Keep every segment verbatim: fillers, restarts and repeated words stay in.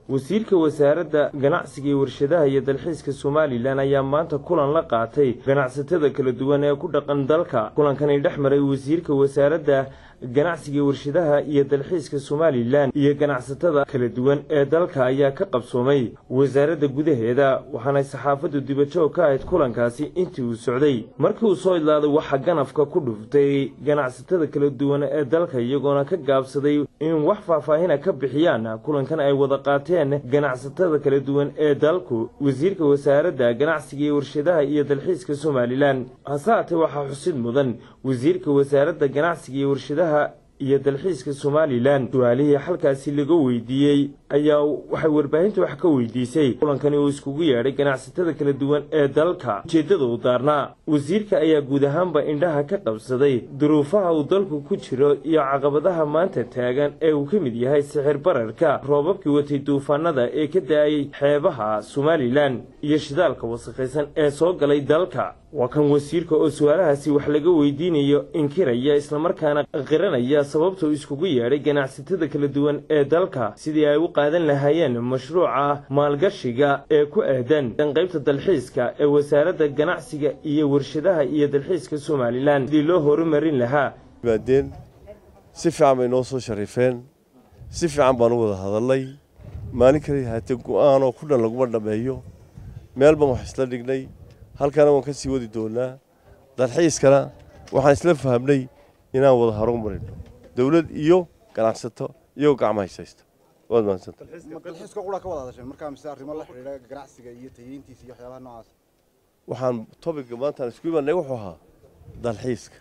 wasiirka wasaaradda ganacsiga iyo warshadaha iyo dalxiiska Soomaaliland ayaa maanta kulan la qaatay ganacsatada kala duwan ee ku dhaqan dalka. kulankani dhex maray wasiirka wasaaradda ganacsiga iyo warshadaha iyo dalxiiska Soomaaliland iyo ganacsatada kala duwan ee dalka ayaa ka qabsoomay wasaaradda gudaheeda, waxaana saxaafadu dibadjoog ka ahayd kulankaasi intii uu socday. markii uu soo idlaaday waxa ganafka ku dhuftay ganacsatada kala duwan ee dalka iyagoona ka gaabsaday in wax faahfaahin ka bixiyaan kulankan ay wada qaateen ganacsatada kala duwan ee dalku. wasiirka wasaaradda ganacsiga iyo warshadaha iyo dalxiiska Soomaaliland hasaate waxa xusid mudan wasiirka wasaaradda ganacsiga iyo warshadaha iyo dalxiiska Soomaaliland su'aalihii halkaasi laga weydiiyay ayaa waxay warbaahinta wax ka weydiisay kulankani oo iskugu yeedhay ganacsatada kala duwan ee dalka. ujeedada uu daarnaa wasiirka ayaa guud ahaanba indhaha ka qabsaday duruufaha uu dalku ku jiro iyo caqabadaha maanta taagan ee uu ka mid yahay sixir bararka, roobabkii watay duufaanada ee ka da'ay xeebaha Soomaaliland iyo shidaalka wasakhaysan ee soo galay dalka. waa kan wasiirka oo su'aalahaasi wax laga weydiinayo inkiraya isla markaana qiranaya sababta uu iskugu yeedhay ganacsatada kala duwan ee dalka sidii ay u qaadan lahaayeen mashruuca maalgashiga ee ku aadan qaybta dalxiiska ee wasaaradda ganacsiga iyo warshadaha iyo dalxiiska Soomaaliland sidii loo horumarin lahaa. baadeen si fiican bay noo soo sharifeen, si fiican baan u wada hadalnay. maalin kale haatee go'aan oo ku dhan laguma dhameeyo, meel baan wax isla dhignay, halkana waan ka sii wadi doonaa. dalxiiskana waxaan isla fahamnay inaan wada horumarino dawlad iyo ganacsato iyo gacmo haysta. waad mahadsantahay. dalxiiska qura ka wada hadasheen markaa mise arrimo la xiriira ganacsiga iyo tayeyntiisa iyo waxyaabaha noocaas. waxaan topic maanta isku imaanay wuxuu ahaa dalxiiska,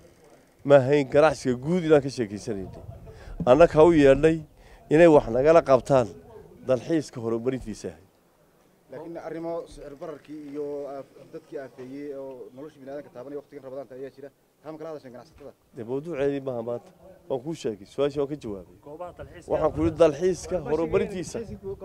ma ahayn ganacsiga guud inaan ka sheekeysanaynay. annaka u yeedhnay inay wax nagala qabtaan dalxiiska horumarintiisa. laakiin arrimo sicir bararkii iyo dadkii aafeeyay oo nolosha bini'aadamka taabanaya waqtigan rabadaanta ayaa jira. waxaan kala hadashay ganacsatada. dee mawduuceedii maaha maanta, waan kuu sheegay su'aashii waan ka jawaabay. waxaan ku yidhi dalxiiska horumarintiisa.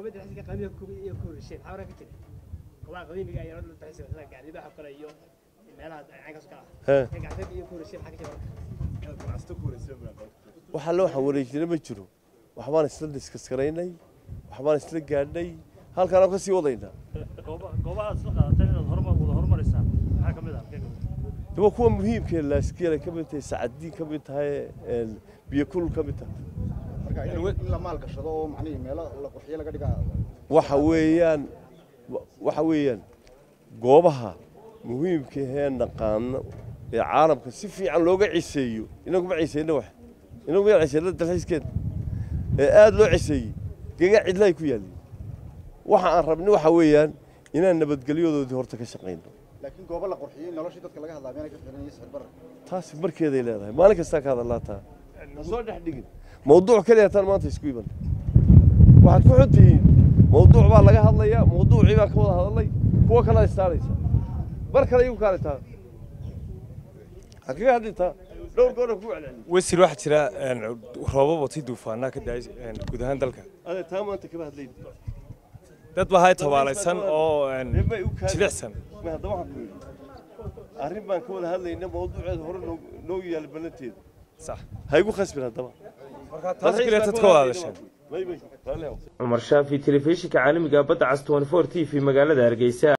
waxa loo xawareejinay ma jiro, waxbaan isla diskaskaraynay, waxbaan isla gaadhnay, halkaan aan ka sii wadaynaa. goobaha isla qaadateen inaad horumar wada horumaraysaa maxaa ka mid ah? daba kuwa muhiimka ah laaskiya ka mid tahay, saacadiin ka mid tahay, biyo kulul ka mid tahay. marka in la maal gashado oo macnaheedu meelo la qurxiyo laga dhigaa waxa weeyaan waxa weeyaan goobaha muhiimka ah naqaano ee caalamka si fiican looga ciseeyo. inagu ma ciseeyno wax inagu ma ciseeyno dalxiiskeed ee aad loo ciseeyay gaga cidlay ku yaalay. waxa aan rabnay waxa weeyaan inaan nabadgelyadoodii horta ka shaqeyno. laakiin goobo la qurxiyay noloshii dadka laga hadlaa meena ka xiran sicir barar taas markeeday leedahay. maalin kasta ka hadalaataa soo dhex dhigin mawduuc kaliya tan maanta isku iman. waxaad ku xuntihiin mawduuc baa laga hadlayaa, mawduucii baa ka wada hadalay, kuwa kale istaaraysa bar kale igu kaalita hakiga hadinta dhowr goor ku celcelin. wasiir waxa jira roobab watay duufaanada ka da'ay guud ahaan dalka. ada taa maanta ka hadlayay dad baa hay tabaalaysan oo jilicsan. ma hadda waxa ku arrin baan ka wada hadlaynaa mawduuceed hore noo yaal balanteed. sax haygu khasbin hadaba marka taas kaliya tad ka wada hadashan. Umar Shaafi, telefishinka caalamiga badda cas twenty four T V magaalada Hargeysa.